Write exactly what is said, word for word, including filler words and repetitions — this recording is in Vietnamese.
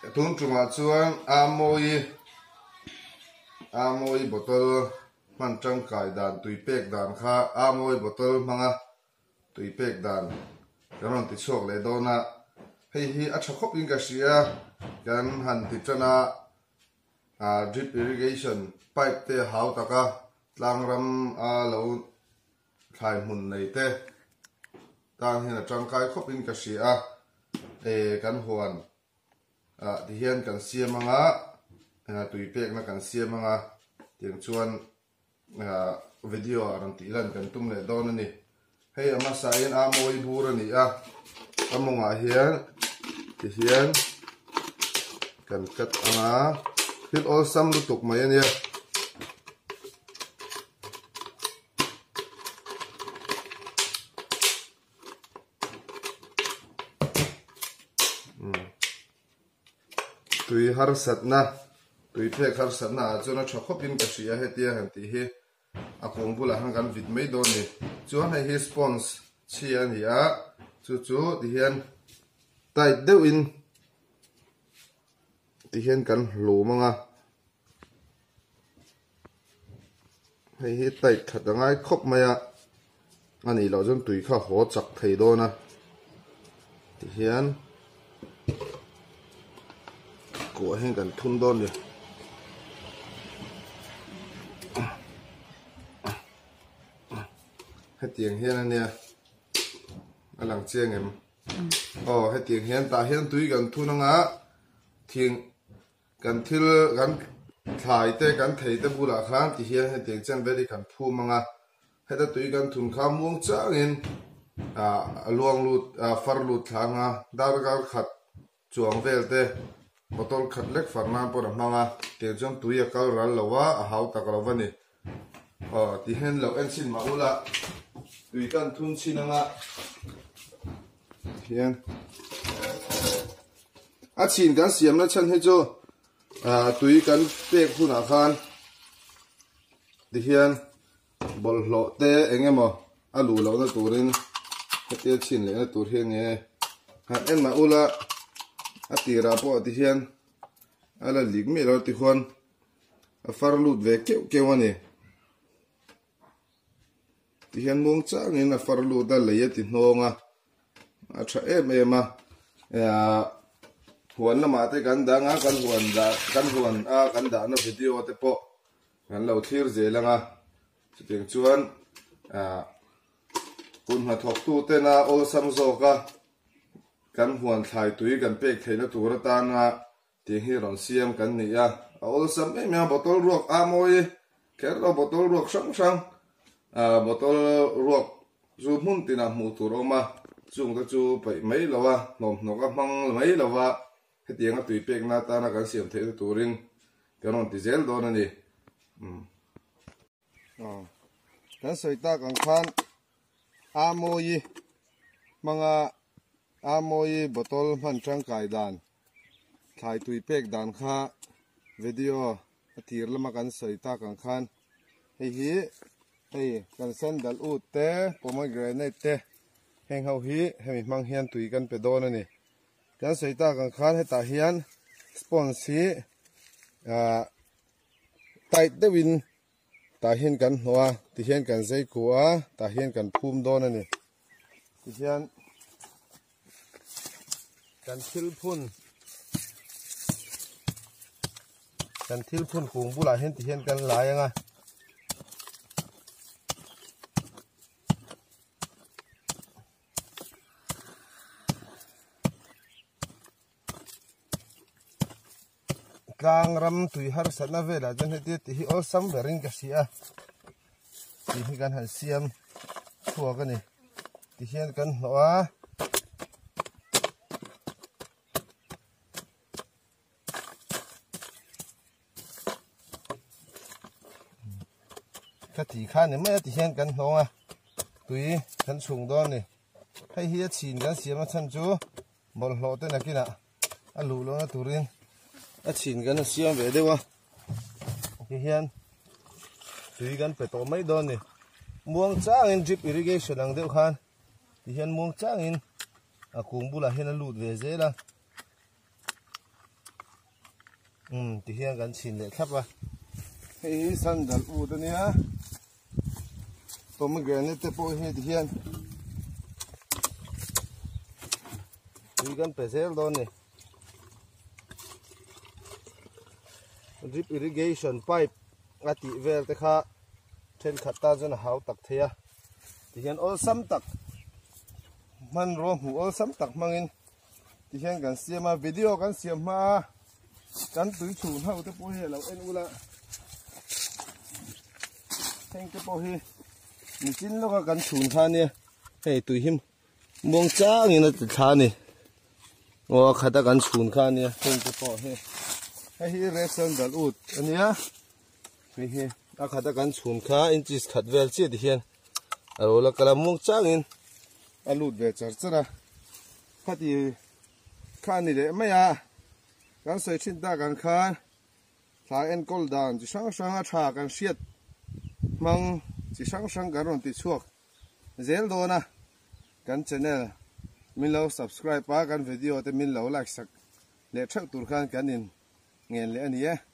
thun trunga chuan amoi amoi bottle man tang kai dan tui pek dan kha amoi bottle manga tui pek dan karon ti chok le dona hei hi a thakop in ka sia kan han ti chana a drip irrigation pipe te hau taka tlangram a lo khai mun nei te tang hian a tangkai khop in ka sia e kan huan a ti hian kan siam anga tui pek na kan siam anga tiang chuan video arang ti lan kan tum le don ani hei ama sain amoi bur ani a amonga hian ti hian kan kat anga hil all sam lu tuk mai ania tui har satna tui pek har satna chuna thakopin ka sia hetia han ti hi a kong bula han kan vit mai don ni chuan hei hi spons chian hi a chu chu ti hian tight deuh in ti hian kan hlu manga hei hi tight that angai khop mai a ani lo jon tui kha ho chak thei dona ti hian của hen cần thun đôn đi hết tiền hiên anh nè anh làm chiên em oh hết tiền hiên ta hiên túi cần thun nó ngã thiên cần thiêu cần thải tê cần thấy tê bù lạc kháng thì hiên hết tiền chân về đi cần phu mà ngã hết ta túi cần thun khám muông chả nên à luang lụt à phar lụt thang à đào gạo khát chuồng về tê botol khat lek farna por manga te jong tuya kal ral lawa a hau tak rawani o ti hen lo en sin ma ula tui kan thun chinanga hian a chin kan siam na chan he jo a tui kan pek huna khan ti hian bol hlo te engemaw alu lo na turin hete chin le na tur hian nge ha en ma ula a tira po ti hian ala lig mi lo ti khon a far lut ve ke ke wani ti hian mong chang in a far lut da le ti hnonga a tha em em a ya huan lama te kan danga kan huan da kan huan a kan da na video te po kan lo thir je langa chuteng chuan a kun ha thok tu te na ol sam zo ka kan huan thai tui kan pek theina tura ta na ti hi ron siam kan ni ya ol sam e me botol ruak amoi kerlo botol ruak sang sang a botol ruak zu mun tina mu turoma chung ta chu pai mai lawa nom no ka mang mai lawa hetianga tui pek na ta na kan siam the turin kanon ti zel don ani um oh kan soita kan khan amoi manga amoi botol man tang kai dan thai tui pek dan kha video atir lama kan soita kan khan hei hi hei kan sandal ut te pomegranate te heng ho hi hemi mang hian tui kan pe don ani kan soita kan khan heta hian spons hi a tight de win ta hian kan hnoa ti hian kan zai kuwa ta hian kan phum don ani ti hian kan thil phun kan thil phun kung bula hen ti hian kan lai anga kang ram tui har sana vela jan heti ti hi all sam berin ka sia ti hi kan han siam thua ka ni ti hian kan hnoa cái thì khá nếu mấy thì hiện cần không à tùy cần sùng đó này hay hiết chín cần xiêm nó chân chú một lọ tên là kia nè ăn lù luôn nó tụi riêng ăn chín cần xiêm về đâu à thì hiện tùy cần phải tổ mấy đòn này muông chắc in drip irrigation đang đeo khan thì hiện muông chắc in à cũng bu là hiện là lụt về dễ đó um ti hian kan chin le thlap a hei sandal ut ania pomegranate te pawh hi ti hian tui kan pe zel dawn ni drip irrigation pipe a tih vel te kha then khat ta chuan a hau tak thei a ti hian ol sam tak man ro hmu ol sam tak hmangin ti hian kan siama video kan siam hma kan tui chhun ho te pawh hi lo en ula theng te pawh hi ni chin lo ka kan chhun kha ni hei tui him muang changin a ti thla ni o khata kan chhun kha ni theng te pawh hi hei hi red sandal ut ania hei hi a khata kan chhun kha inches khat vel chi ti hian aro la kala muang changin a lut ve char chara khati kha ni le maya kan soi thin ta kan khan thla en kol dan chi sang sang a tha kan hriat mang chi sang sang kan ron ti chuak zel do na kan channel min lo subscribe pa kan video te min lo like sak le thak tur khan kan in ngel le ani e